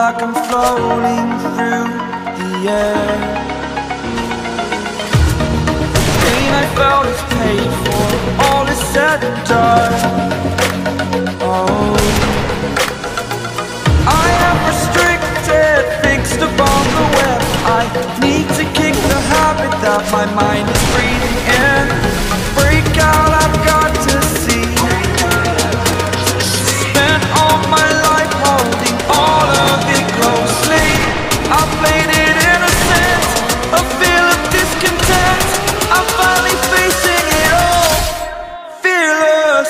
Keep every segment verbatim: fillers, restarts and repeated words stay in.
like I'm floating through the air. Pain I felt is paid for, all is said and done. Oh, I am restricted, fixed upon the web. I need to kick the habit that my mind is breathing in. Break out, I've got to see. Spent all my life holding all of it closely. I played it innocent, a feel of discontent. I'm finally facing it all, fearless.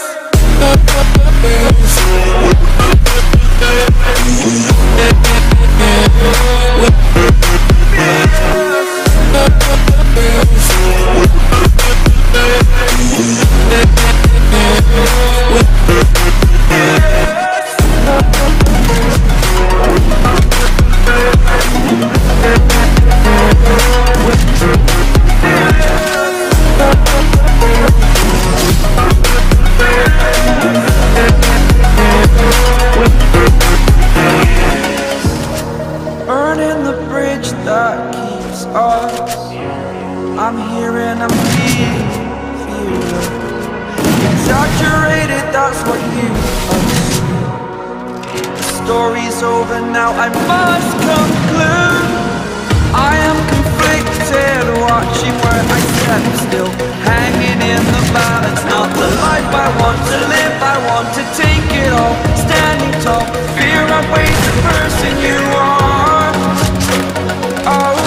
Burning the bridge that keeps us. I'm here and I'm feeling fearless. Exaggerated, that's what you assume. The story's over now, I must conclude. I am conflicted, watching where I stand still, hanging in the balance. Not the life I want to live, I want to take it all. Standing tall, fear outweighs the person you are. Oh,